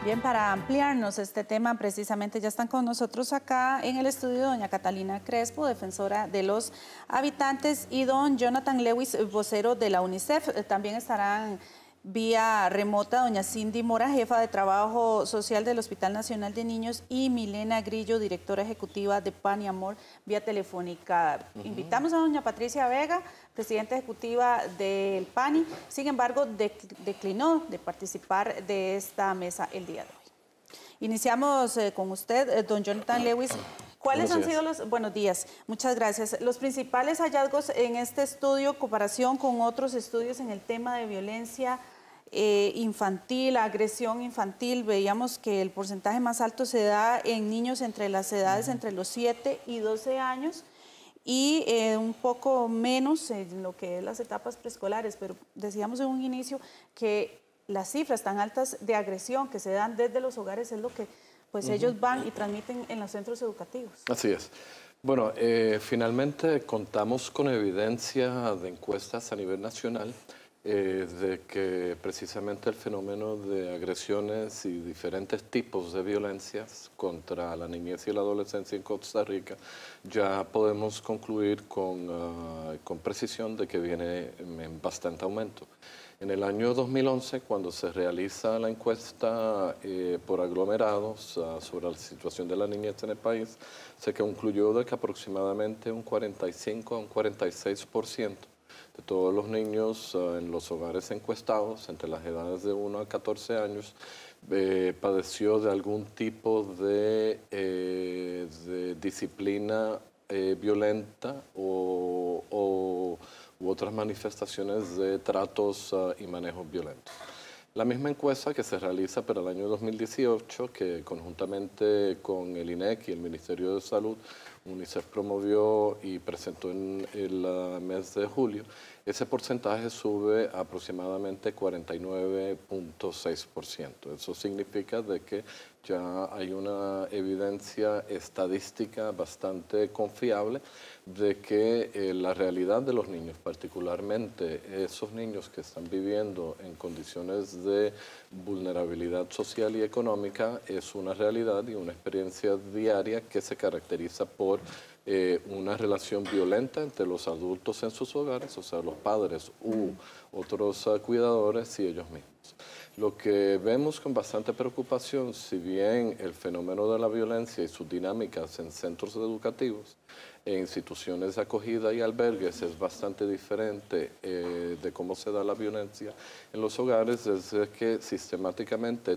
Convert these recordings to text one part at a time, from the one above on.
Bien, para ampliarnos este tema, precisamente ya están con nosotros acá en el estudio doña Catalina Crespo, defensora de los habitantes, y don Jonathan Lewis, vocero de la UNICEF. También estarán vía remota doña Cindy Mora, jefa de Trabajo Social del Hospital Nacional de Niños, y Milena Grillo, directora ejecutiva de Pan y Amor, vía telefónica. Invitamos a doña Patricia Vega, presidenta ejecutiva del PANI, sin embargo, declinó de participar de esta mesa el día de hoy. Iniciamos con usted, don Jonathan Lewis. ¿Cuáles han sido los... Buenos días, muchas gracias. Los principales hallazgos en este estudio, comparación con otros estudios en el tema de violencia infantil, agresión infantil? Veíamos que el porcentaje más alto se da en niños entre las edades entre los 7 y 12 años y un poco menos en lo que es las etapas preescolares, pero decíamos en un inicio que las cifras tan altas de agresión que se dan desde los hogares es lo que pues ellos van y transmiten en los centros educativos. Así es. Bueno, finalmente contamos con evidencia de encuestas a nivel nacional de que precisamente el fenómeno de agresiones y diferentes tipos de violencias contra la niñez y la adolescencia en Costa Rica ya podemos concluir con precisión de que viene en bastante aumento. En el año 2011, cuando se realiza la encuesta por aglomerados sobre la situación de la niñez en el país, se concluyó de que aproximadamente un 45 a un 46% de todos los niños en los hogares encuestados, entre las edades de 1 a 14 años, padeció de algún tipo de disciplina violenta u otras manifestaciones de tratos y manejos violentos. La misma encuesta que se realiza para el año 2018, que conjuntamente con el INEC y el Ministerio de Salud, UNICEF promovió y presentó en el mes de julio, ese porcentaje sube a aproximadamente 49.6%. Eso significa de que ya hay una evidencia estadística bastante confiable de que la realidad de los niños, particularmente esos niños que están viviendo en condiciones de vulnerabilidad social y económica, es una realidad y una experiencia diaria que se caracteriza por una relación violenta entre los adultos en sus hogares, o sea, los padres u otros cuidadores y ellos mismos. Lo que vemos con bastante preocupación, si bien el fenómeno de la violencia y sus dinámicas en centros educativos, en instituciones de acogida y albergues es bastante diferente de cómo se da la violencia en los hogares, es que sistemáticamente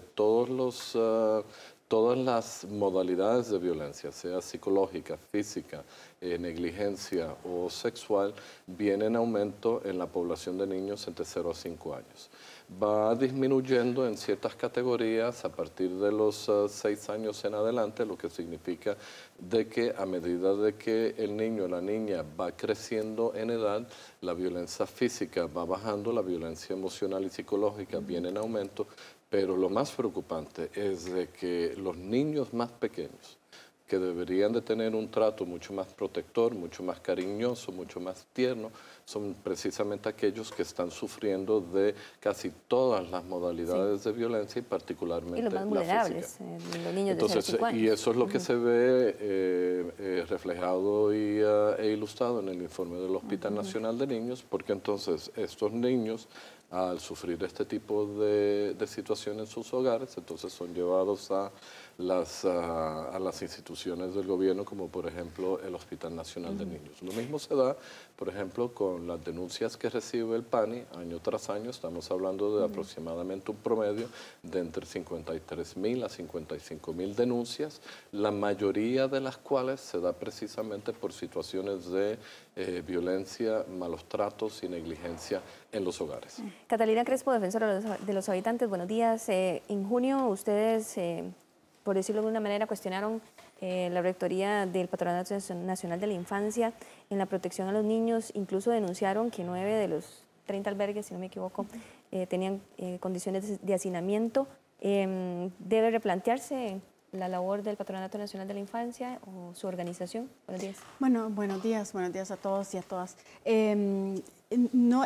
todas las modalidades de violencia, sea psicológica, física, negligencia o sexual, vienen en aumento en la población de niños entre 0 a 5 años. Va disminuyendo en ciertas categorías a partir de los 6 años en adelante, lo que significa de que a medida de que el niño o la niña va creciendo en edad, la violencia física va bajando, la violencia emocional y psicológica viene en aumento, pero lo más preocupante es de que los niños más pequeños, que deberían de tener un trato mucho más protector, mucho más cariñoso, mucho más tierno, son precisamente aquellos que están sufriendo de casi todas las modalidades de violencia y particularmente la física. Y los más vulnerables, los niños de 0 a 5 años. Y eso es lo que se ve reflejado e ilustrado en el informe del Hospital Nacional de Niños, porque entonces estos niños, al sufrir este tipo de situación en sus hogares, entonces son llevados a las instituciones del gobierno, como por ejemplo el Hospital Nacional de Niños. Lo mismo se da, por ejemplo, con las denuncias que recibe el PANI año tras año. Estamos hablando de aproximadamente un promedio de entre 53.000 a 55.000 denuncias, la mayoría de las cuales se da precisamente por situaciones de violencia, malos tratos y negligencia en los hogares. Catalina Crespo, defensora de los habitantes, buenos días. En junio ustedes, por decirlo de alguna manera, cuestionaron la rectoría del Patronato Nacional de la Infancia en la protección a los niños. Incluso denunciaron que 9 de los 30 albergues, si no me equivoco, tenían condiciones de hacinamiento. ¿Debe replantearse la labor del Patronato Nacional de la Infancia o su organización? Buenos días. Bueno, buenos días a todos y a todas.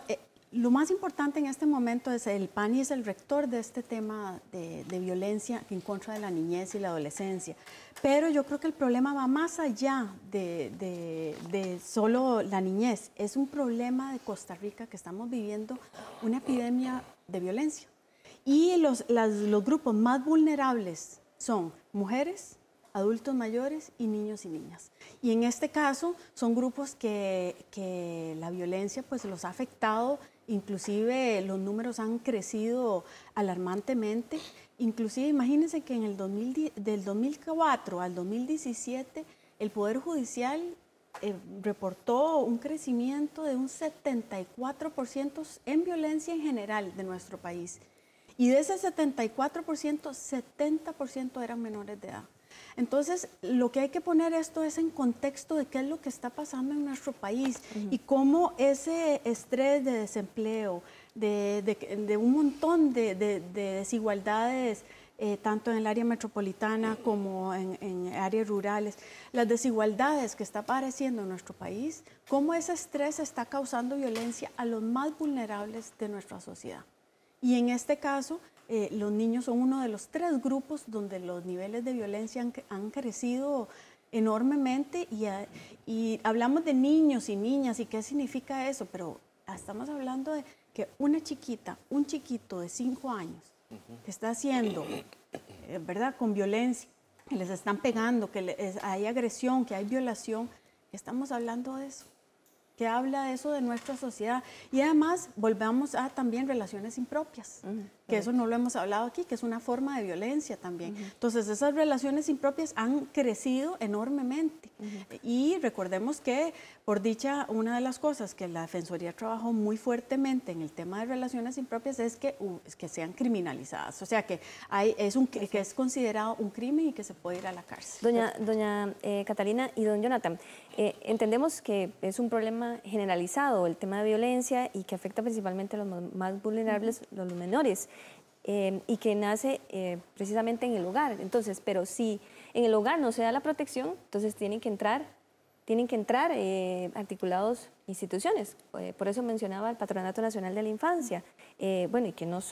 lo más importante en este momento es el PANI es el rector de este tema de violencia en contra de la niñez y la adolescencia. Pero yo creo que el problema va más allá de solo la niñez. Es un problema de Costa Rica que estamos viviendo una epidemia de violencia. Y los grupos más vulnerables son mujeres, adultos mayores y niños y niñas. Y en este caso son grupos que la violencia pues los ha afectado, inclusive los números han crecido alarmantemente. Inclusive imagínense que en el del 2004 al 2017 el Poder Judicial reportó un crecimiento de un 74% en violencia en general de nuestro país. Y de ese 74%, 70% eran menores de edad. Entonces, lo que hay que poner esto es en contexto de qué es lo que está pasando en nuestro país y cómo ese estrés de desempleo, de un montón de desigualdades, tanto en el área metropolitana como en áreas rurales, las desigualdades que está apareciendo en nuestro país, cómo ese estrés está causando violencia a los más vulnerables de nuestra sociedad. Y en este caso, los niños son uno de los 3 grupos donde los niveles de violencia han crecido enormemente y hablamos de niños y niñas y qué significa eso, pero estamos hablando de que una chiquita, un chiquito de 5 años que está haciendo, ¿verdad?, con violencia, que les están pegando, que hay agresión, que hay violación, estamos hablando de eso. Que habla de eso de nuestra sociedad. Y además volvamos a también relaciones impropias, que eso no lo hemos hablado aquí, que es una forma de violencia también. Entonces esas relaciones impropias han crecido enormemente. Y recordemos que, por dicha, una de las cosas que la Defensoría trabajó muy fuertemente en el tema de relaciones impropias es que sean criminalizadas. O sea, que es considerado un crimen y que se puede ir a la cárcel. Doña Catalina y don Jonathan, entendemos que es un problema generalizado el tema de violencia y que afecta principalmente a los más vulnerables, los menores, y que nace precisamente en el hogar. Entonces, pero si en el hogar no se da la protección, entonces tienen que entrar articulados instituciones. Por eso mencionaba el Patronato Nacional de la Infancia. Bueno, y que no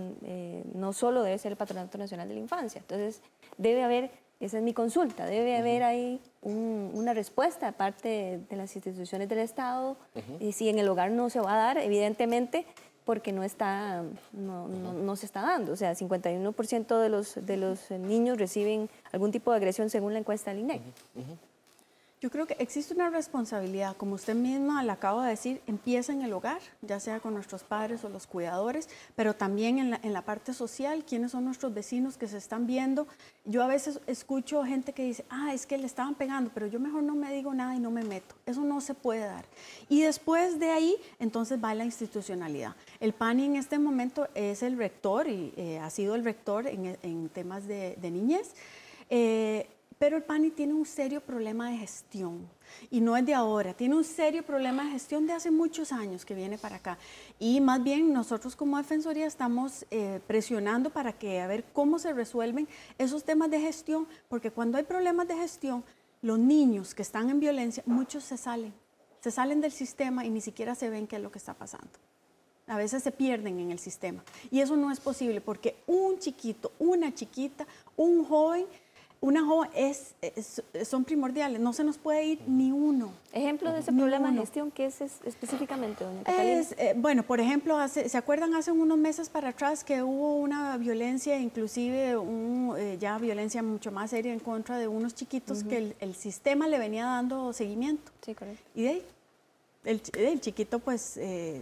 solo debe ser el Patronato Nacional de la Infancia. Entonces, debe haber, esa es mi consulta, debe haber ahí una respuesta aparte de las instituciones del Estado. Y si en el hogar no se va a dar, evidentemente, porque no se está dando. O sea, 51% de los niños reciben algún tipo de agresión según la encuesta del INEC. Yo creo que existe una responsabilidad, como usted misma le acaba de decir, empieza en el hogar, ya sea con nuestros padres o los cuidadores, pero también en la parte social, quiénes son nuestros vecinos que se están viendo. Yo a veces escucho gente que dice, es que le estaban pegando, pero yo mejor no me digo nada y no me meto. Eso no se puede dar. Y después de ahí, entonces va la institucionalidad. El PANI en este momento es el rector y ha sido el rector en temas de niñez. Pero el PANI tiene un serio problema de gestión y no es de ahora, tiene un serio problema de gestión de hace muchos años que viene para acá. Y más bien nosotros como Defensoría estamos presionando para que a ver cómo se resuelven esos temas de gestión, porque cuando hay problemas de gestión, los niños que están en violencia, muchos se salen del sistema y ni siquiera se ven qué es lo que está pasando. A veces se pierden en el sistema y eso no es posible porque un chiquito, una chiquita, un joven, una joven son primordiales, no se nos puede ir ni uno. Ejemplo de ese problema de gestión, ¿qué es específicamente, doña Catalina? Bueno, por ejemplo, ¿se acuerdan hace unos meses para atrás que hubo una violencia, inclusive ya violencia mucho más seria en contra de unos chiquitos que el sistema le venía dando seguimiento? Sí, correcto. Y de ahí, el chiquito pues,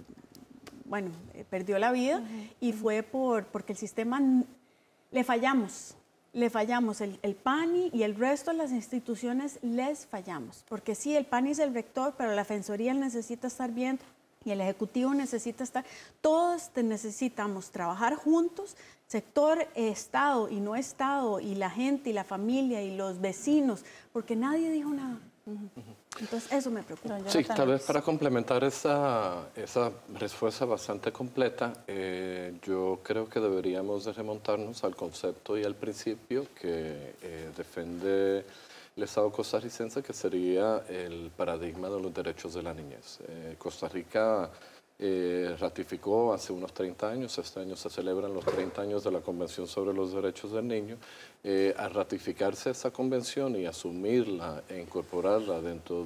perdió la vida y fue porque el sistema le fallamos. El PANI y el resto de las instituciones les fallamos, porque sí, el PANI es el rector, pero la Defensoría necesita estar bien y el Ejecutivo necesita estar, todos necesitamos trabajar juntos, sector, Estado y no Estado, y la gente y la familia y los vecinos, porque nadie dijo nada. Entonces, eso me preocupa. Sí, tal vez para complementar esa respuesta bastante completa, yo creo que deberíamos de remontarnos al concepto y al principio que defiende el Estado costarricense, que sería el paradigma de los derechos de la niñez. Costa Rica ratificó hace unos 30 años, este año se celebran los 30 años de la Convención sobre los Derechos del Niño. Al ratificarse esa convención y asumirla e incorporarla dentro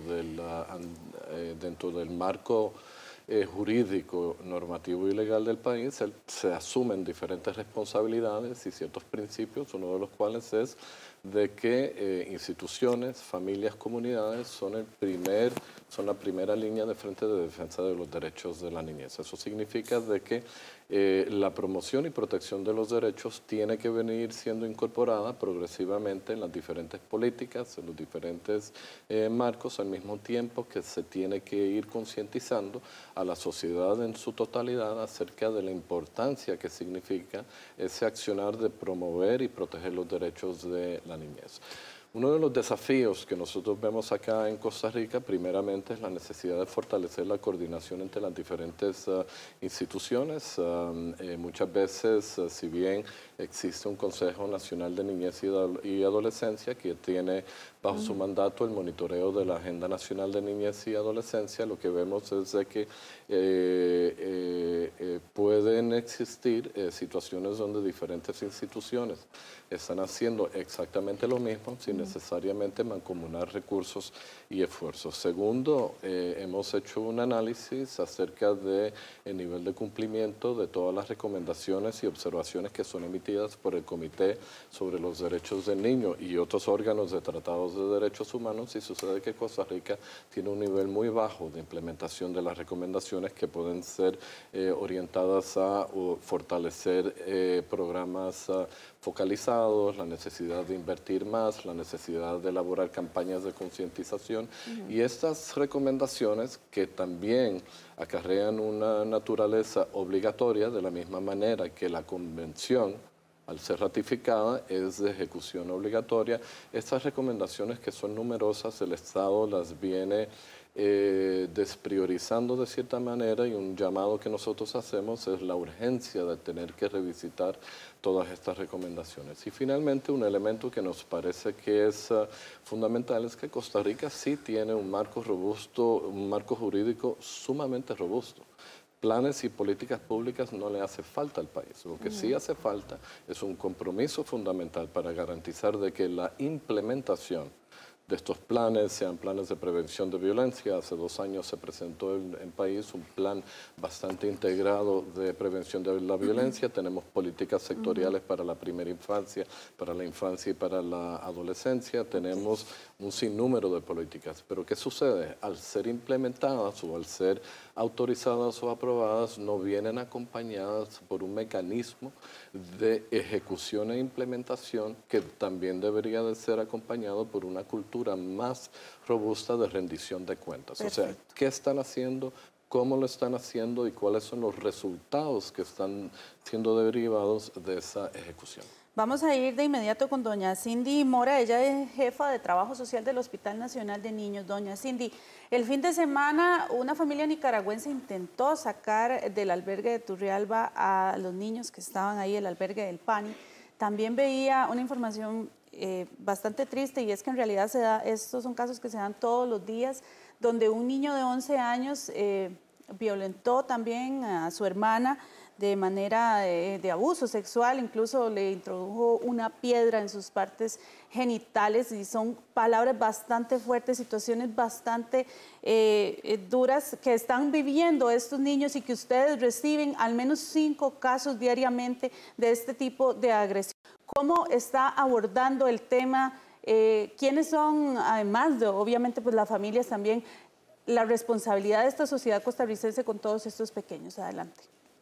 del marco jurídico, normativo y legal del país, se asumen diferentes responsabilidades y ciertos principios, uno de los cuales es de que instituciones, familias, comunidades son la primera línea de frente de defensa de los derechos de la niñez. Eso significa de que la promoción y protección de los derechos tiene que venir siendo incorporada progresivamente en las diferentes políticas, en los diferentes marcos, al mismo tiempo que se tiene que ir concientizando a la sociedad en su totalidad acerca de la importancia que significa ese accionar de promover y proteger los derechos de la niñez. Uno de los desafíos que nosotros vemos acá en Costa Rica, primeramente, es la necesidad de fortalecer la coordinación entre las diferentes instituciones. Muchas veces, si bien existe un Consejo Nacional de Niñez y Adolescencia que tiene bajo su mandato el monitoreo de la Agenda Nacional de Niñez y Adolescencia, lo que vemos es de que pueden existir situaciones donde diferentes instituciones están haciendo exactamente lo mismo sin necesariamente mancomunar recursos y esfuerzos. Segundo, hemos hecho un análisis acerca del nivel de cumplimiento de todas las recomendaciones y observaciones que son emitidas por el Comité sobre los Derechos del Niño y otros órganos de tratados de derechos humanos, y sucede que Costa Rica tiene un nivel muy bajo de implementación de las recomendaciones que pueden ser orientadas a fortalecer programas focalizados, la necesidad de invertir más, la necesidad de elaborar campañas de concientización y estas recomendaciones que también acarrean una naturaleza obligatoria de la misma manera que la Convención, al ser ratificada, es de ejecución obligatoria. Estas recomendaciones, que son numerosas, el Estado las viene despriorizando de cierta manera, y un llamado que nosotros hacemos es la urgencia de tener que revisitar todas estas recomendaciones. Y finalmente, un elemento que nos parece que es fundamental es que Costa Rica sí tiene un marco robusto, un marco jurídico sumamente robusto. Planes y políticas públicas no le hace falta al país. Lo que sí hace falta es un compromiso fundamental para garantizar de que la implementación de estos planes sean planes de prevención de violencia. Hace 2 años se presentó en el país un plan bastante integrado de prevención de la violencia. Tenemos políticas sectoriales para la primera infancia, para la infancia y para la adolescencia. Tenemos un sinnúmero de políticas. Pero ¿qué sucede? Al ser implementadas o al ser autorizadas o aprobadas, no vienen acompañadas por un mecanismo de ejecución e implementación que también debería de ser acompañado por una cultura más robusta de rendición de cuentas. Perfecto. O sea, ¿qué están haciendo? ¿Cómo lo están haciendo? ¿Y cuáles son los resultados que están siendo derivados de esa ejecución? Vamos a ir de inmediato con doña Cindy Mora. Ella es jefa de Trabajo Social del Hospital Nacional de Niños. Doña Cindy, el fin de semana una familia nicaragüense intentó sacar del albergue de Turrialba a los niños que estaban ahí, el albergue del PANI. También veía una información bastante triste, y es que en realidad estos son casos que se dan todos los días, donde un niño de 11 años violentó también a su hermana de manera de abuso sexual, incluso le introdujo una piedra en sus partes genitales, y son palabras bastante fuertes, situaciones bastante duras que están viviendo estos niños, y que ustedes reciben al menos 5 casos diariamente de este tipo de agresión. ¿Cómo está abordando el tema? ¿Quiénes son, además de obviamente pues las familias, también la responsabilidad de esta sociedad costarricense con todos estos pequeños? Adelante.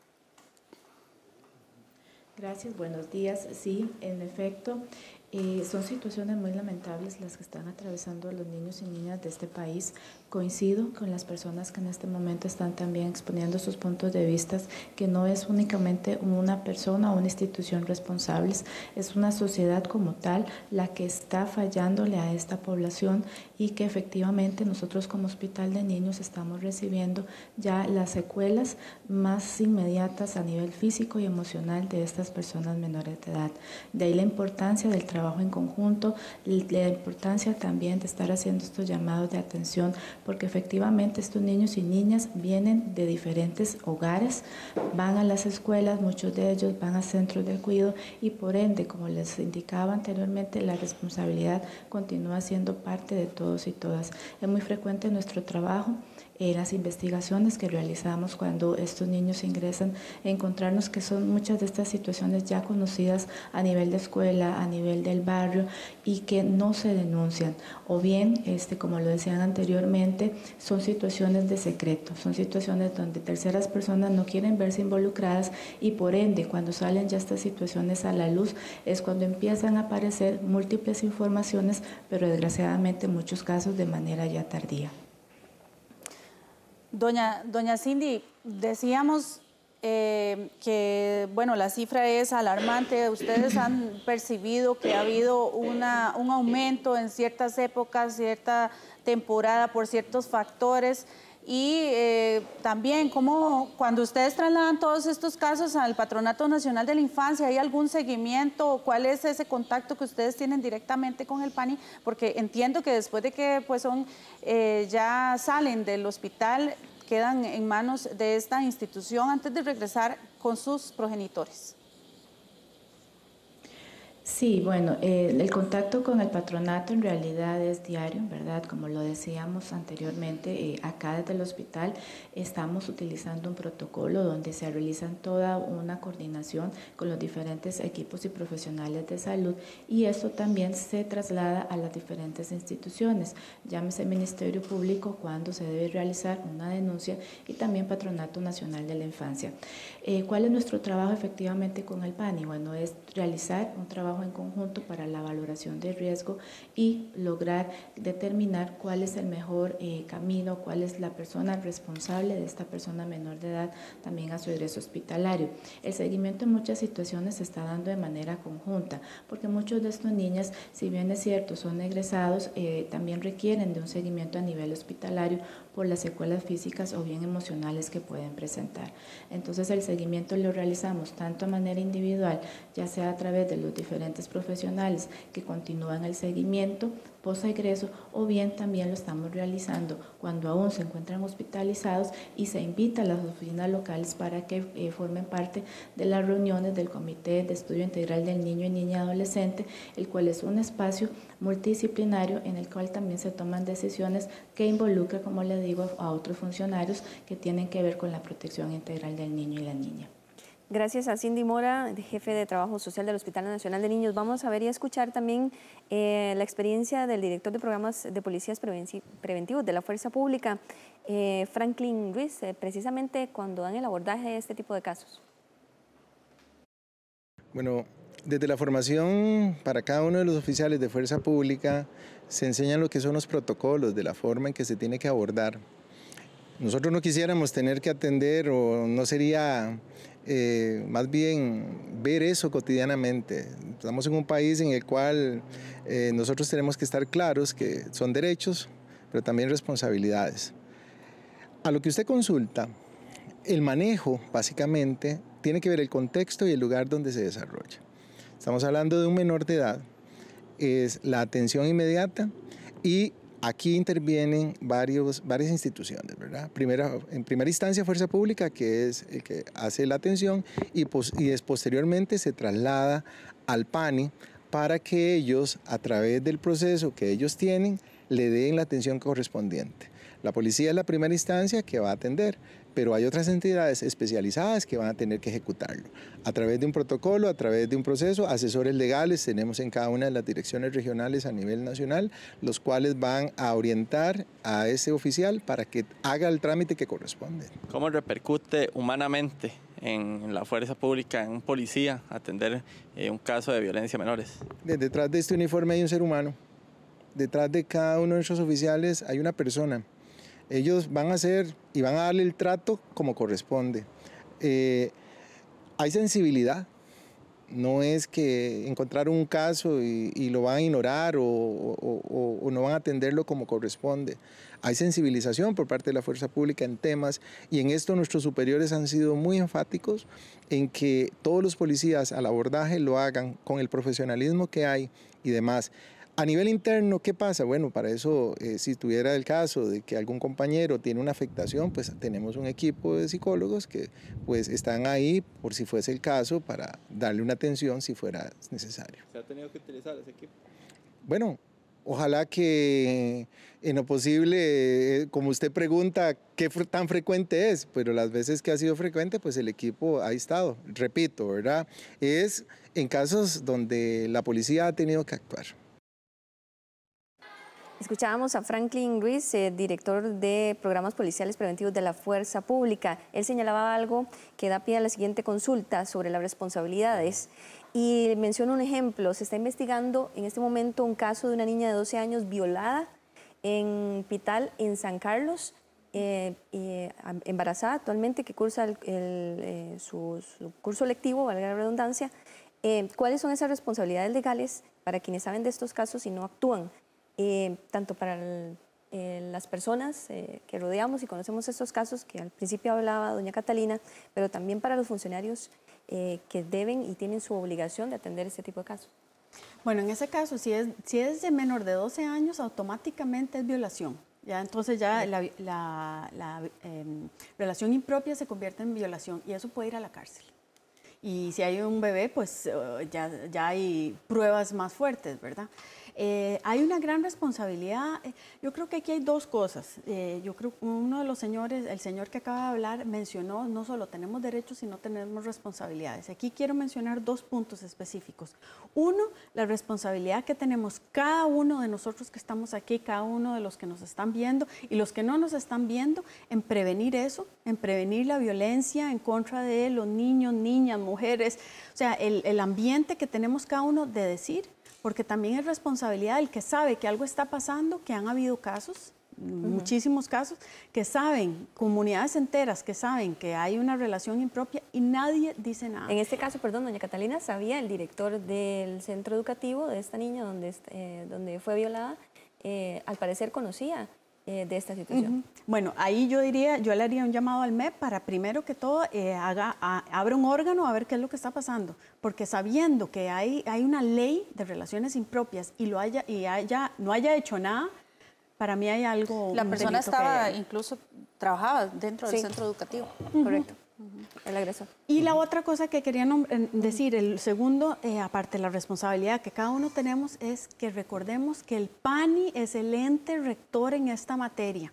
Gracias, buenos días. Sí, en efecto, son situaciones muy lamentables las que están atravesando los niños y niñas de este país. Coincido con las personas que en este momento están también exponiendo sus puntos de vista, que no es únicamente una persona o una institución responsables, es una sociedad como tal la que está fallándole a esta población, y que efectivamente nosotros como Hospital de Niños estamos recibiendo ya las secuelas más inmediatas a nivel físico y emocional de estas personas menores de edad. De ahí la importancia del trabajo trabajo en conjunto, la importancia también de estar haciendo estos llamados de atención, porque efectivamente estos niños y niñas vienen de diferentes hogares, van a las escuelas, muchos de ellos van a centros de cuidado y por ende, como les indicaba anteriormente, la responsabilidad continúa siendo parte de todos y todas. Es muy frecuente nuestro trabajo en las investigaciones que realizamos cuando estos niños ingresan, encontrarnos que son muchas de estas situaciones ya conocidas a nivel de escuela, a nivel del barrio y que no se denuncian. O bien, como lo decían anteriormente, son situaciones de secreto, son situaciones donde terceras personas no quieren verse involucradas y por ende, cuando salen ya estas situaciones a la luz, es cuando empiezan a aparecer múltiples informaciones, pero desgraciadamente en muchos casos de manera ya tardía. Doña Cindy, decíamos que, bueno, la cifra es alarmante. Ustedes han percibido que ha habido un aumento en ciertas épocas, cierta temporada por ciertos factores. Y también, ¿cómo, cuando ustedes trasladan todos estos casos al Patronato Nacional de la Infancia, hay algún seguimiento? ¿Cuál es ese contacto que ustedes tienen directamente con el PANI? Porque entiendo que después de que pues, ya salen del hospital, quedan en manos de esta institución antes de regresar con sus progenitores. Sí, bueno, el contacto con el patronato en realidad es diario, ¿verdad? Como lo decíamos anteriormente, acá desde el hospital estamos utilizando un protocolo donde se realizan toda una coordinación con los diferentes equipos y profesionales de salud y esto también se traslada a las diferentes instituciones, llámese Ministerio Público cuando se debe realizar una denuncia y también Patronato Nacional de la Infancia. ¿Cuál es nuestro trabajo efectivamente con el PANI? Bueno, es realizar un trabajo en conjunto para la valoración de riesgo y lograr determinar cuál es el mejor camino, cuál es la persona responsable de esta persona menor de edad también a su egreso hospitalario. El seguimiento en muchas situaciones se está dando de manera conjunta, porque muchos de estos niños, si bien es cierto, son egresados, también requieren de un seguimiento a nivel hospitalario por las secuelas físicas o bien emocionales que pueden presentar. Entonces el seguimiento lo realizamos tanto de manera individual, ya sea a través de los diferentes profesionales que continúan el seguimiento post-egreso o bien también lo estamos realizando cuando aún se encuentran hospitalizados y se invita a las oficinas locales para que formen parte de las reuniones del Comité de Estudio Integral del Niño y Niña Adolescente, el cual es un espacio multidisciplinario en el cual también se toman decisiones que involucran, como le digo, a otros funcionarios que tienen que ver con la protección integral del niño y la niña. Gracias a Cindy Mora, jefe de Trabajo Social del Hospital Nacional de Niños. Vamos a ver y a escuchar también la experiencia del director de programas de policías preventivos de la Fuerza Pública, Franklin Ruiz, precisamente cuando dan el abordaje de este tipo de casos. Bueno, desde la formación para cada uno de los oficiales de Fuerza Pública se enseñan lo que son los protocolos, de la forma en que se tiene que abordar. Nosotros no quisiéramos tener que atender o no sería más bien ver eso cotidianamente. Estamos en un país en el cual nosotros tenemos que estar claros que son derechos, pero también responsabilidades. A lo que usted consulta, el manejo básicamente tiene que ver el contexto y el lugar donde se desarrolla. Estamos hablando de un menor de edad, es la atención inmediata y aquí intervienen varias instituciones, ¿verdad? En primera instancia, Fuerza Pública, que es el que hace la atención, y posteriormente se traslada al PANI para que ellos, a través del proceso que ellos tienen, le den la atención correspondiente. La policía es la primera instancia que va a atender, pero hay otras entidades especializadas que van a tener que ejecutarlo. A través de un protocolo, a través de un proceso, asesores legales tenemos en cada una de las direcciones regionales a nivel nacional, los cuales van a orientar a ese oficial para que haga el trámite que corresponde. ¿Cómo repercute humanamente en la fuerza pública, en un policía, atender un caso de violencia a menores? Detrás de este uniforme hay un ser humano. Detrás de cada uno de esos oficiales hay una persona. Ellos van a hacer y van a darle el trato como corresponde. Hay sensibilidad. No es que encontraron un caso y lo van a ignorar o no van a atenderlo como corresponde. Hay sensibilización por parte de la fuerza pública en temas y en esto nuestros superiores han sido muy enfáticos en que todos los policías al abordaje lo hagan con el profesionalismo que hay y demás. A nivel interno, ¿qué pasa? Bueno, para eso, si tuviera el caso de que algún compañero tiene una afectación, pues tenemos un equipo de psicólogos que pues están ahí por si fuese el caso para darle una atención si fuera necesario. ¿Se ha tenido que utilizar ese equipo? Bueno, ojalá que en lo posible, como usted pregunta, ¿qué tan frecuente es? Pero las veces que ha sido frecuente, pues el equipo ha estado, repito, ¿verdad? Es en casos donde la policía ha tenido que actuar. Escuchábamos a Franklin Ruiz, director de Programas Policiales Preventivos de la Fuerza Pública. Él señalaba algo que da pie a la siguiente consulta sobre las responsabilidades y menciona un ejemplo. Se está investigando en este momento un caso de una niña de 12 años violada en Pital, en San Carlos, embarazada actualmente, que cursa su curso lectivo, valga la redundancia. ¿Cuáles son esas responsabilidades legales para quienes saben de estos casos y no actúan? Tanto para las personas que rodeamos y conocemos estos casos, que al principio hablaba doña Catalina, pero también para los funcionarios que deben y tienen su obligación de atender este tipo de casos. Bueno, en ese caso, si es de menor de 12 años, automáticamente es violación. Ya, entonces ya la relación impropia se convierte en violación y eso puede ir a la cárcel. Y si hay un bebé, pues ya hay pruebas más fuertes, ¿verdad? Hay una gran responsabilidad. Yo creo que aquí hay dos cosas. Yo creo que uno de los señores, el señor que acaba de hablar, mencionó no solo tenemos derechos, sino tenemos responsabilidades. Aquí quiero mencionar dos puntos específicos. Uno, la responsabilidad que tenemos cada uno de nosotros que estamos aquí, cada uno de los que nos están viendo y los que no nos están viendo, en prevenir eso, en prevenir la violencia en contra de los niños, niñas, mujeres. O sea, el ambiente que tenemos cada uno de decir, porque también es responsabilidad del que sabe que algo está pasando, que han habido casos, muchísimos casos, que saben, comunidades enteras que saben que hay una relación impropia y nadie dice nada. En este caso, perdón, doña Catalina, sabía el director del centro educativo de esta niña donde fue violada, al parecer conocía de esta situación. Bueno, ahí yo le haría un llamado al MEP para primero que todo abra un órgano a ver qué es lo que está pasando, porque sabiendo que hay una ley de relaciones impropias y no haya hecho nada, para mí hay algo... La persona estaba, incluso trabajaba dentro del centro educativo. Correcto. El agresor. Y la otra cosa que quería decir, el segundo, aparte de la responsabilidad que cada uno tenemos, es que recordemos que el PANI es el ente rector en esta materia.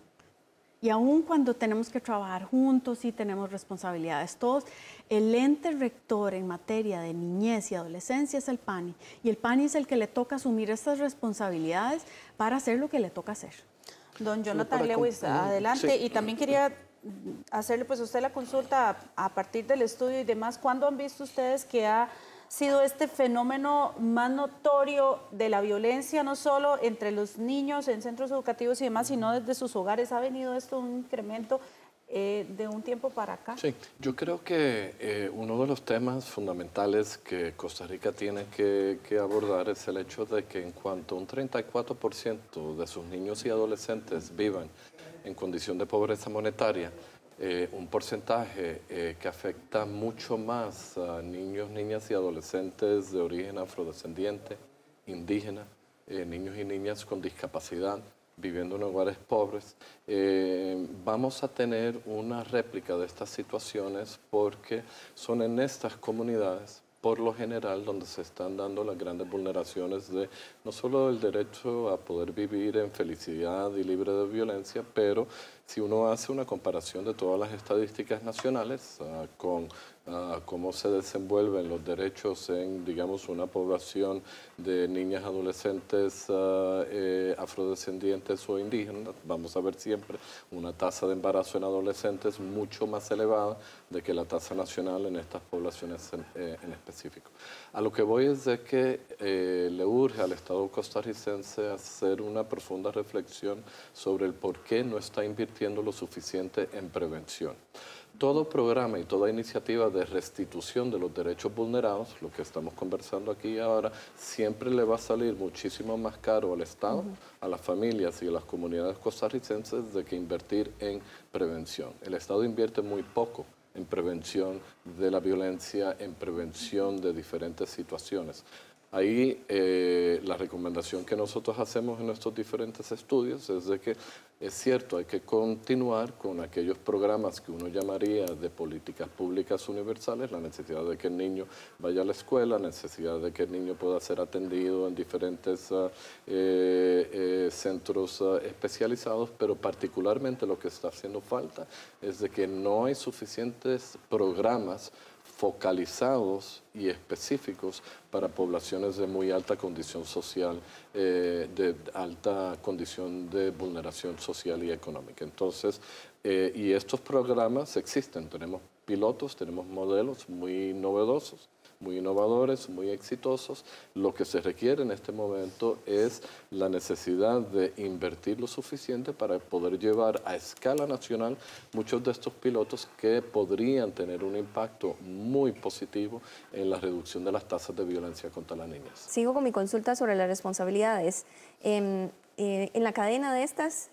Y aun cuando tenemos que trabajar juntos y tenemos responsabilidades todos, el ente rector en materia de niñez y adolescencia es el PANI. Y el PANI es el que le toca asumir estas responsabilidades para hacer lo que le toca hacer. Don Jonathan Lewis, adelante. Sí. Y también quería hacerle pues a usted la consulta a partir del estudio y demás. ¿Cuándo han visto ustedes que ha sido este fenómeno más notorio de la violencia, no solo entre los niños en centros educativos y demás, sino desde sus hogares? ¿Ha venido esto un incremento de un tiempo para acá? Sí, yo creo que uno de los temas fundamentales que Costa Rica tiene que abordar es el hecho de que en cuanto un 34% de sus niños y adolescentes vivan en condición de pobreza monetaria, un porcentaje que afecta mucho más a niños, niñas y adolescentes de origen afrodescendiente, indígena, niños y niñas con discapacidad, viviendo en hogares pobres, vamos a tener una réplica de estas situaciones porque son en estas comunidades, por lo general, donde se están dando las grandes vulneraciones de no solo el derecho a poder vivir en felicidad y libre de violencia, pero si uno hace una comparación de todas las estadísticas nacionales con cómo se desenvuelven los derechos en, digamos, una población de niñas, adolescentes afrodescendientes o indígenas, vamos a ver siempre una tasa de embarazo en adolescentes mucho más elevada de que la tasa nacional en estas poblaciones en específico. A lo que voy es de que le urge al Estado costarricense hacer una profunda reflexión sobre el por qué no está invirtiendo lo suficiente en prevención. todo programa y toda iniciativa de restitución de los derechos vulnerados, lo que estamos conversando aquí ahora, siempre le va a salir muchísimo más caro al Estado, a las familias y a las comunidades costarricenses de que invertir en prevención. El Estado invierte muy poco en prevención de la violencia, en prevención de diferentes situaciones. Ahí la recomendación que nosotros hacemos en nuestros diferentes estudios es de que es cierto, hay que continuar con aquellos programas que uno llamaría de políticas públicas universales, la necesidad de que el niño vaya a la escuela, la necesidad de que el niño pueda ser atendido en diferentes centros especializados, pero particularmente lo que está haciendo falta es de que no hay suficientes programas focalizados y específicos para poblaciones de muy alta condición social, de alta condición de vulneración social y económica. Entonces, y estos programas existen, tenemos pilotos, tenemos modelos muy novedosos, muy innovadores, muy exitosos. Lo que se requiere en este momento es la necesidad de invertir lo suficiente para poder llevar a escala nacional muchos de estos pilotos que podrían tener un impacto muy positivo en la reducción de las tasas de violencia contra las niñas. Sigo con mi consulta sobre las responsabilidades. En la cadena de estas,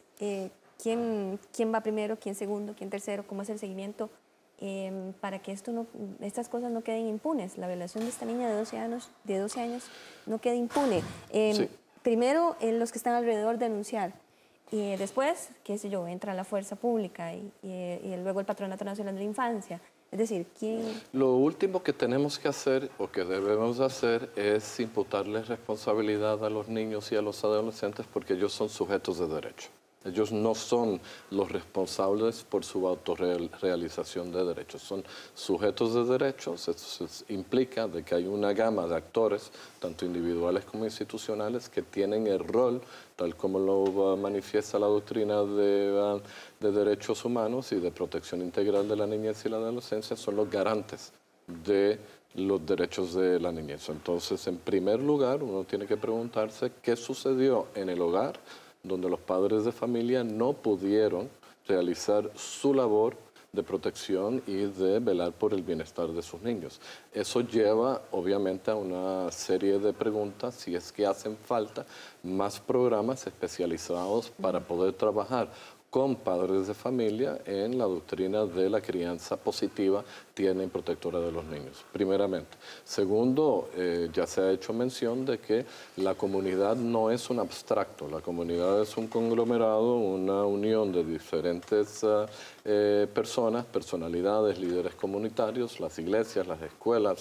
¿quién va primero, quién segundo, quién tercero? ¿Cómo es el seguimiento? Para que estas cosas no queden impunes. La violación de esta niña de 12 años no quede impune. Sí. Primero, los que están alrededor denunciar. Y después, qué sé yo, entra la fuerza pública y luego el Patronato Nacional de la Infancia. Es decir, ¿quién...? Lo último que tenemos que hacer o que debemos hacer es imputarles responsabilidad a los niños y a los adolescentes porque ellos son sujetos de derecho. Ellos no son los responsables por su autorrealización de derechos, son sujetos de derechos. Eso implica de que hay una gama de actores, tanto individuales como institucionales, que tienen el rol, tal como lo manifiesta la doctrina de derechos humanos y de protección integral de la niñez y la adolescencia, son los garantes de los derechos de la niñez. Entonces, en primer lugar, uno tiene que preguntarse qué sucedió en el hogar, donde los padres de familia no pudieron realizar su labor de protección y de velar por el bienestar de sus niños. Eso lleva, obviamente, a una serie de preguntas si es que hacen falta más programas especializados para poder trabajar con padres de familia en la doctrina de la crianza positiva, tierna y protectora de los niños, primeramente. Segundo, ya se ha hecho mención de que la comunidad no es un abstracto, la comunidad es un conglomerado, una unión de diferentes personas, personalidades, líderes comunitarios, las iglesias, las escuelas,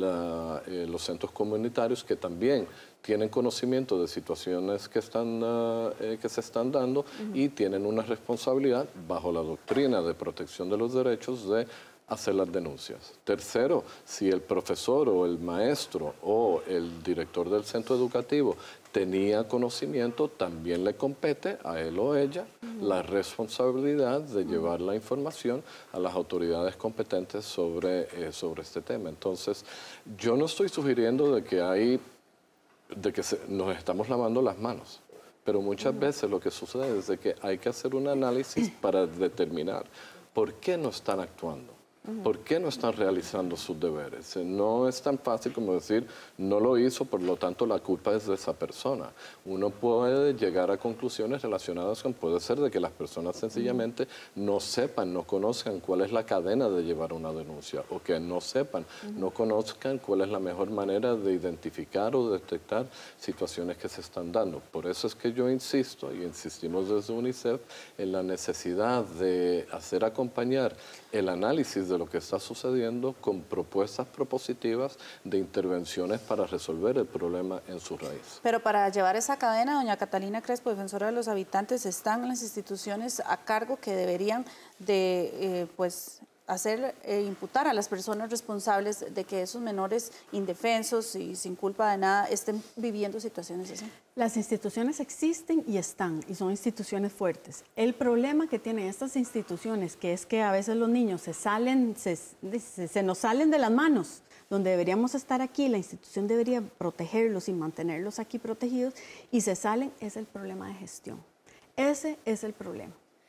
los centros comunitarios que también tienen conocimiento de situaciones que se están dando y tienen una responsabilidad bajo la doctrina de protección de los derechos de hacer las denuncias. Tercero, si el profesor o el maestro o el director del centro educativo tenía conocimiento, también le compete a él o ella la responsabilidad de llevar la información a las autoridades competentes sobre este tema. Entonces, yo no estoy sugiriendo de que nos estamos lavando las manos, pero muchas veces lo que sucede es de que hay que hacer un análisis para determinar por qué no están actuando. ¿Por qué no están realizando sus deberes? No es tan fácil como decir, no lo hizo, por lo tanto la culpa es de esa persona. Uno puede llegar a conclusiones relacionadas con, puede ser de que las personas sencillamente no sepan, no conozcan cuál es la cadena de llevar una denuncia, o que no sepan, no conozcan cuál es la mejor manera de identificar o detectar situaciones que se están dando. Por eso es que yo insisto, y insistimos desde UNICEF, en la necesidad de hacer acompañar el análisis de lo que está sucediendo con propuestas propositivas de intervenciones para resolver el problema en su raíz. Pero para llevar esa cadena, doña Catalina Crespo, defensora de los habitantes, están las instituciones a cargo que deberían de imputar a las personas responsables de que esos menores indefensos y sin culpa de nada estén viviendo situaciones así. Las instituciones existen y están, y son instituciones fuertes. El problema que tienen estas instituciones, que es que a veces los niños se nos salen de las manos, donde deberíamos estar aquí, la institución debería protegerlos y mantenerlos aquí protegidos, y se salen, es el problema de gestión. Ese es el problema.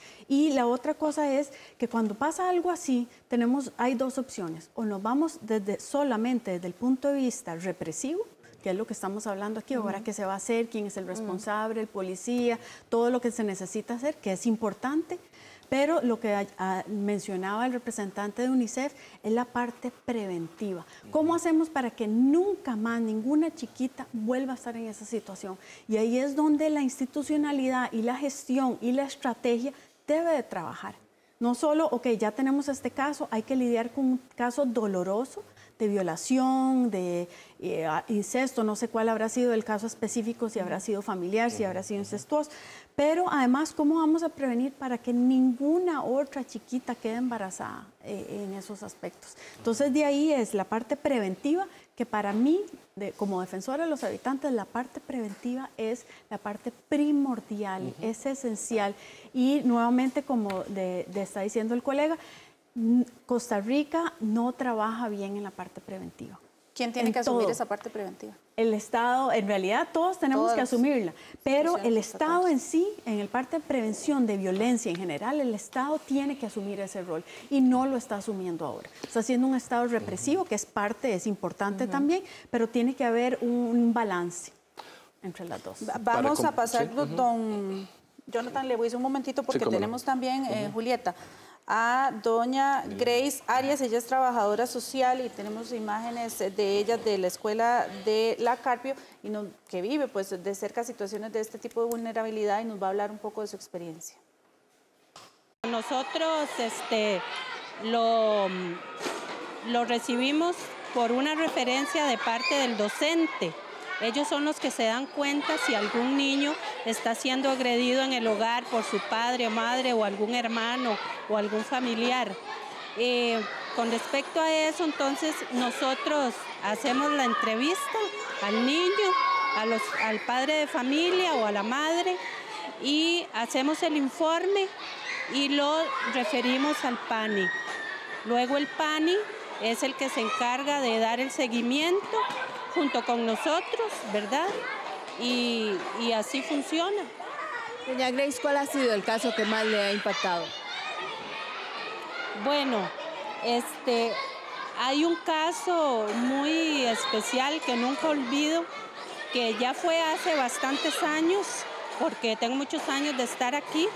Y la otra cosa es que cuando pasa algo así, hay dos opciones. O nos vamos solamente desde el punto de vista represivo, que es lo que estamos hablando aquí, ahora qué se va a hacer, quién es el responsable, el policía, todo lo que se necesita hacer, que es importante. Pero lo que mencionaba el representante de UNICEF es la parte preventiva. ¿Cómo hacemos para que nunca más ninguna chiquita vuelva a estar en esa situación? Y ahí es donde la institucionalidad y la gestión y la estrategia debe de trabajar. No solo, ok, ya tenemos este caso, hay que lidiar con un caso doloroso de violación, de incesto, no sé cuál habrá sido el caso específico, si habrá sido familiar, si habrá sido incestuoso, pero además, ¿cómo vamos a prevenir para que ninguna otra chiquita quede embarazada en esos aspectos? Entonces, de ahí es la parte preventiva, que para mí, como defensora de los habitantes, la parte preventiva es la parte primordial, es esencial. Y nuevamente, como está diciendo el colega, Costa Rica no trabaja bien en la parte preventiva. ¿Quién tiene que asumir esa parte preventiva? El Estado, en realidad todos tenemos que asumirla, pero el Estado en sí, en el parte de prevención de violencia en general, el Estado tiene que asumir ese rol y no lo está asumiendo ahora. Está haciendo un Estado represivo, que es importante también, pero tiene que haber un balance entre las dos. Vamos a pasar, don Jonathan Lewis, un momentito, porque tenemos también, Julieta, a doña Grace Arias. Ella es trabajadora social y tenemos imágenes de ella de la escuela de La Carpio, y que vive pues de cerca situaciones de este tipo de vulnerabilidad, y nos va a hablar un poco de su experiencia. Nosotros lo recibimos por una referencia de parte del docente. Ellos son los que se dan cuenta si algún niño está siendo agredido en el hogar por su padre o madre o algún hermano o algún familiar. Con respecto a eso, entonces, nosotros hacemos la entrevista al niño, al padre de familia o a la madre, y hacemos el informe y lo referimos al PANI. Luego el PANI es el que se encarga de dar el seguimiento junto con nosotros, ¿verdad? Y así funciona. Doña Grace, ¿cuál ha sido el caso que más le ha impactado? Bueno, hay un caso muy especial que nunca olvido, que ya fue hace bastantes años, porque tengo muchos años de estar aquí,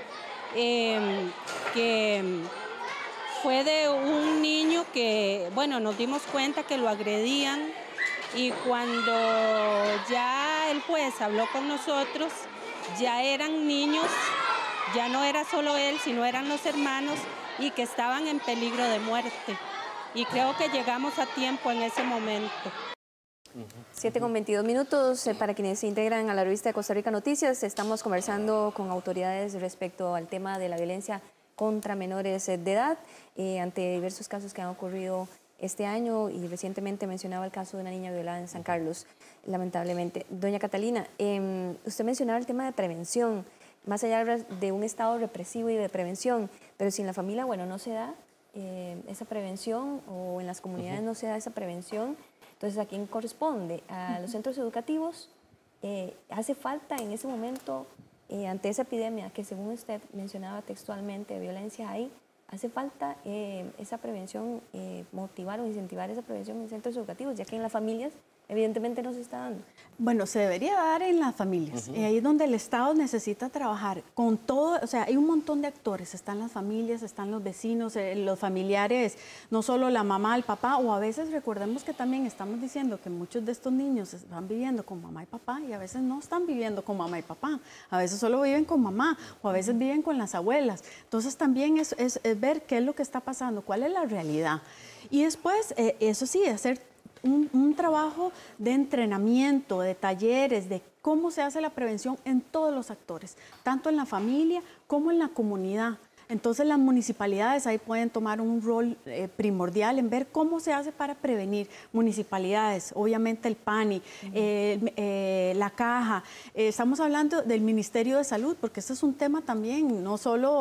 que fue de un niño que, bueno, nos dimos cuenta que lo agredían. Y cuando ya el juez habló con nosotros, ya eran niños, ya no era solo él, sino eran los hermanos, y que estaban en peligro de muerte. Y creo que llegamos a tiempo en ese momento. 7:22 para quienes se integran a la revista de Costa Rica Noticias. Estamos conversando con autoridades respecto al tema de la violencia contra menores de edad, ante diversos casos que han ocurrido este año, y recientemente mencionaba el caso de una niña violada en San Carlos, lamentablemente. Doña Catalina, usted mencionaba el tema de prevención, más allá de un estado represivo y de prevención, pero si en la familia, bueno, no se da esa prevención, o en las comunidades no se da esa prevención, entonces ¿a quién corresponde? ¿A los centros educativos? ¿Hace falta en ese momento, ante esa epidemia que según usted mencionaba textualmente, violencia hay, hace falta esa prevención, motivar o incentivar esa prevención en centros educativos, ya que en las familias evidentemente no se está dando? Bueno, se debería dar en las familias. Y ahí es donde el Estado necesita trabajar con todo. O sea, hay un montón de actores. Están las familias, están los vecinos, los familiares, no solo la mamá, el papá, o a veces recordemos que también estamos diciendo que muchos de estos niños están viviendo con mamá y papá, y a veces no están viviendo con mamá y papá. A veces solo viven con mamá, o a veces viven con las abuelas. Entonces también es ver qué es lo que está pasando, cuál es la realidad. Y después, eso sí, hacer un trabajo de entrenamiento, de talleres, de cómo se hace la prevención en todos los actores, tanto en la familia como en la comunidad. Entonces las municipalidades ahí pueden tomar un rol primordial en ver cómo se hace para prevenir. Municipalidades, obviamente el PANI, la Caja. Estamos hablando del Ministerio de Salud, porque este es un tema también, no solo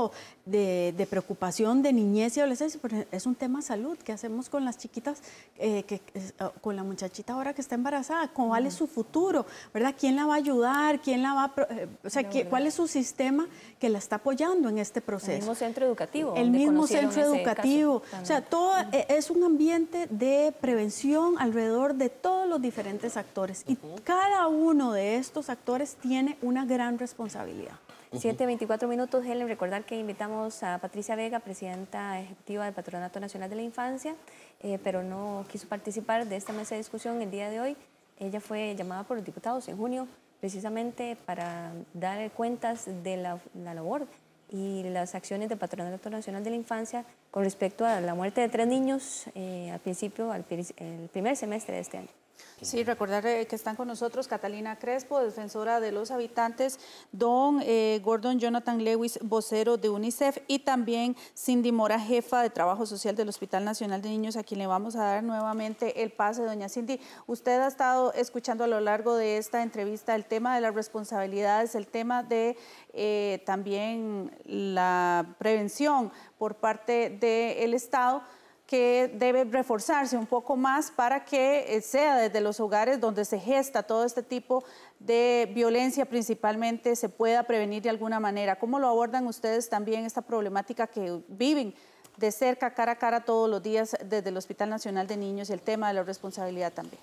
de preocupación de niñez y adolescencia, porque es un tema de salud. ¿Qué hacemos con las chiquitas, con la muchachita ahora que está embarazada? ¿Cuál es su futuro? ¿Verdad? ¿Quién la va a ayudar? ¿Quién la va a, cuál es su sistema que la está apoyando en este proceso? El mismo centro educativo. El mismo centro educativo. O sea, todo es un ambiente de prevención alrededor de todos los diferentes actores. Y cada uno de estos actores tiene una gran responsabilidad. 7:24 minutos, Helen. Recordar que invitamos a Patricia Vega, presidenta ejecutiva del Patronato Nacional de la Infancia, pero no quiso participar de esta mesa de discusión el día de hoy. Ella fue llamada por los diputados en junio precisamente para dar cuentas de la labor y las acciones del Patronato Nacional de la Infancia con respecto a la muerte de 3 niños al principio, el primer semestre de este año. Sí, recordar que están con nosotros Catalina Crespo, defensora de los habitantes, don Gordon Jonathan Lewis, vocero de UNICEF, y también Cindy Mora, jefa de Trabajo Social del Hospital Nacional de Niños, a quien le vamos a dar nuevamente el pase. Doña Cindy, usted ha estado escuchando a lo largo de esta entrevista el tema de las responsabilidades, el tema de también la prevención por parte del Estado, que debe reforzarse un poco más para que sea desde los hogares donde se gesta todo este tipo de violencia principalmente se pueda prevenir de alguna manera. ¿Cómo lo abordan ustedes también esta problemática que viven de cerca, cara a cara todos los días desde el Hospital Nacional de Niños y el tema de la responsabilidad también?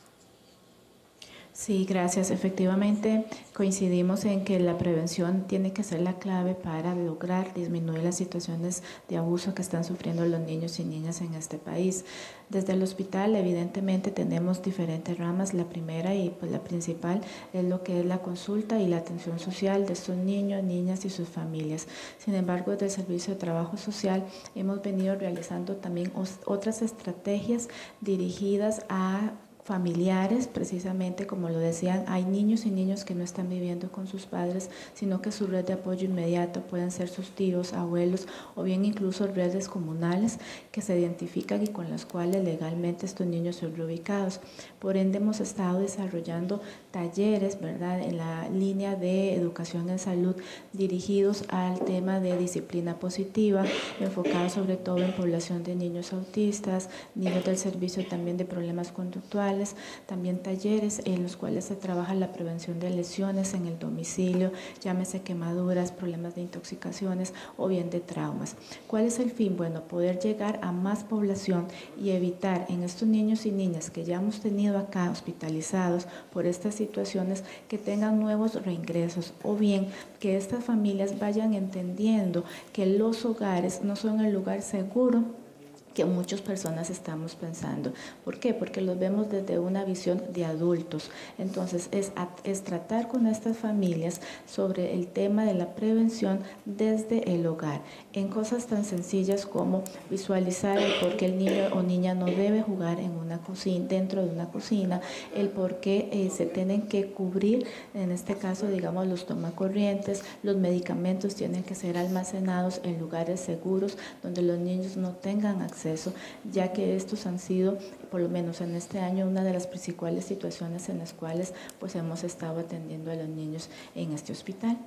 Sí, gracias. Efectivamente, coincidimos en que la prevención tiene que ser la clave para lograr disminuir las situaciones de abuso que están sufriendo los niños y niñas en este país. Desde el hospital, evidentemente, tenemos diferentes ramas. La primera y pues la principal es lo que es la consulta y la atención social de estos niños, niñas y sus familias. Sin embargo, desde el Servicio de Trabajo Social hemos venido realizando también otras estrategias dirigidas a familiares, precisamente como lo decían, hay niños y niños que no están viviendo con sus padres, sino que su red de apoyo inmediato pueden ser sus tíos, abuelos o bien incluso redes comunales que se identifican y con las cuales legalmente estos niños son reubicados. Por ende, hemos estado desarrollando talleres, ¿verdad?, en la línea de educación en salud dirigidos al tema de disciplina positiva, enfocados sobre todo en población de niños autistas, niños del servicio también de problemas conductuales, también talleres en los cuales se trabaja la prevención de lesiones en el domicilio, llámese quemaduras, problemas de intoxicaciones o bien de traumas. ¿Cuál es el fin? Bueno, poder llegar a más población y evitar en estos niños y niñas que ya hemos tenido acá hospitalizados por estas situaciones que tengan nuevos reingresos o bien que estas familias vayan entendiendo que los hogares no son el lugar seguro que muchas personas estamos pensando. ¿Por qué? Porque los vemos desde una visión de adultos. Entonces, es tratar con estas familias sobre el tema de la prevención desde el hogar, en cosas tan sencillas como visualizar el por qué el niño o niña no debe jugar en una cocina, dentro de una cocina, el por qué se tienen que cubrir, en este caso, digamos, los tomacorrientes, los medicamentos tienen que ser almacenados en lugares seguros donde los niños no tengan acceso, ya que estos han sido, por lo menos en este año, una de las principales situaciones en las cuales pues hemos estado atendiendo a los niños en este hospital.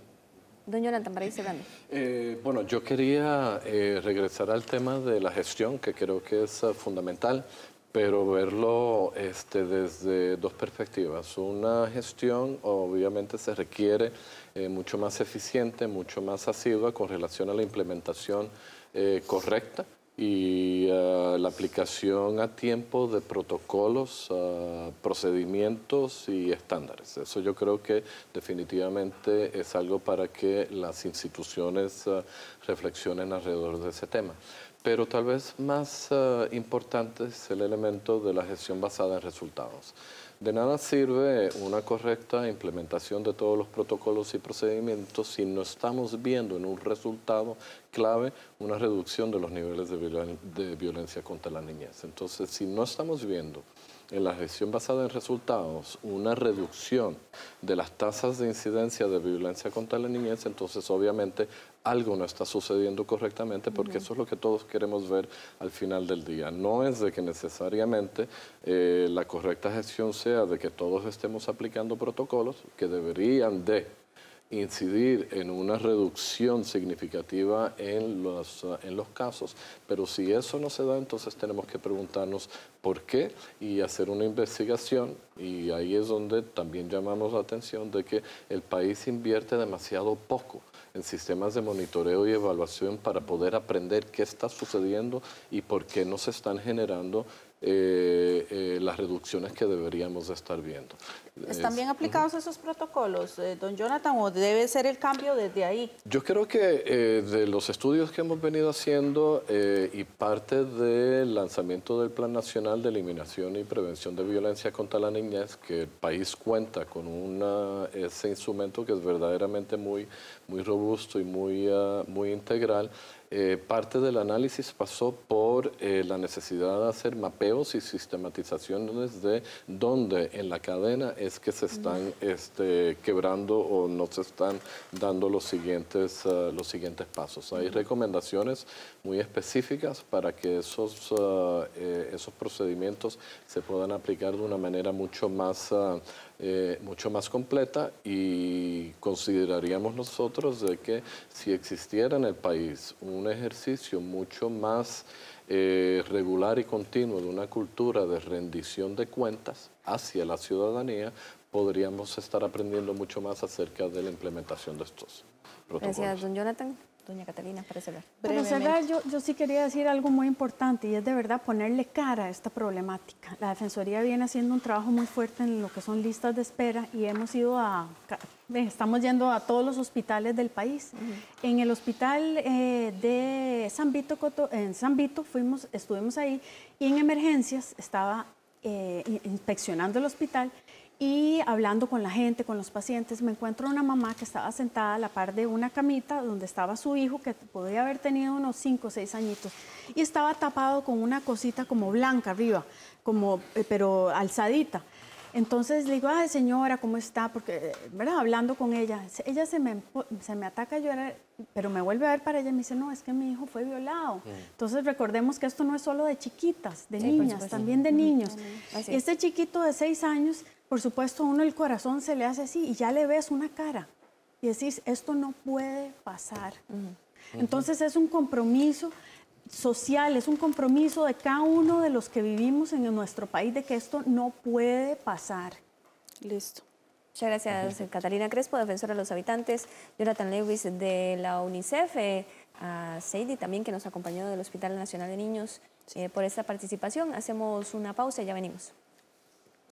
Don Jonathan, para ir cerrando. Bueno, yo quería regresar al tema de la gestión, que creo que es fundamental, pero verlo desde dos perspectivas. Una gestión obviamente se requiere mucho más eficiente, mucho más asidua con relación a la implementación correcta y la aplicación a tiempo de protocolos, procedimientos y estándares. Eso yo creo que definitivamente es algo para que las instituciones reflexionen alrededor de ese tema. Pero tal vez más importante es el elemento de la gestión basada en resultados. De nada sirve una correcta implementación de todos los protocolos y procedimientos si no estamos viendo en un resultado clave una reducción de los niveles de violencia contra la niñez. Entonces, si no estamos viendo en la gestión basada en resultados una reducción de las tasas de incidencia de violencia contra la niñez, entonces obviamente algo no está sucediendo correctamente, porque eso es lo que todos queremos ver al final del día. No es de que necesariamente la correcta gestión sea de que todos estemos aplicando protocolos que deberían de incidir en una reducción significativa en los casos, pero si eso no se da, entonces tenemos que preguntarnos por qué y hacer una investigación, y ahí es donde también llamamos la atención de que el país invierte demasiado poco en sistemas de monitoreo y evaluación para poder aprender qué está sucediendo y por qué no se están generando las reducciones que deberíamos de estar viendo. ¿Están bien aplicados esos protocolos, don Jonathan, o debe ser el cambio desde ahí? Yo creo que de los estudios que hemos venido haciendo y parte del lanzamiento del Plan Nacional de Eliminación y Prevención de Violencia contra la Niñez, que el país cuenta con ese instrumento que es verdaderamente muy robusto y muy integral. Parte del análisis pasó por la necesidad de hacer mapeos y sistematizaciones de dónde en la cadena es que se están quebrando o no se están dando los siguientes pasos. Hay recomendaciones muy específicas para que esos procedimientos se puedan aplicar de una manera mucho más completa, y consideraríamos nosotros de que si existiera en el país un ejercicio mucho más regular y continuo de una cultura de rendición de cuentas hacia la ciudadanía, podríamos estar aprendiendo mucho más acerca de la implementación de estos protocolos. Gracias, don Jonathan. Doña Catalina, para cerrar. Para cerrar, yo sí quería decir algo muy importante, y es de verdad ponerle cara a esta problemática. La Defensoría viene haciendo un trabajo muy fuerte en lo que son listas de espera, y estamos yendo a todos los hospitales del país. En el hospital de San Vito, estuvimos ahí, y en emergencias estaba inspeccionando el hospital y hablando con la gente, con los pacientes. Me encuentro una mamá que estaba sentada a la par de una camita donde estaba su hijo, que podía haber tenido unos 5 o 6 añitos, y estaba tapado con una cosita como blanca arriba, pero alzadita. Entonces le digo, ay señora, ¿cómo está? Porque, ¿verdad? Hablando con ella, ella se me ataca a llorar, pero me vuelve a ver para ella y me dice, no, es que mi hijo fue violado. Entonces recordemos que esto no es solo de chiquitas, de niñas, también de niños. Este chiquito de 6 años, por supuesto, a uno el corazón se le hace así, y ya le ves una cara y decís, esto no puede pasar. Entonces es un compromiso social, es un compromiso de cada uno de los que vivimos en nuestro país, de que esto no puede pasar. Listo. Muchas gracias, Catalina Crespo, defensora de los habitantes, Jonathan Lewis de la UNICEF, a Seidi también, que nos acompañó del Hospital Nacional de Niños, por esta participación. Hacemos una pausa y ya venimos.